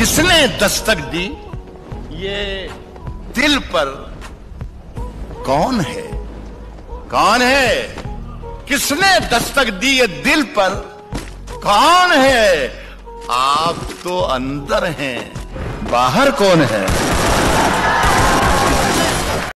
किसने दस्तक दी ये दिल पर? कौन है? कौन है? किसने दस्तक दी ये दिल पर? कौन है? आप तो अंदर हैं, बाहर कौन है?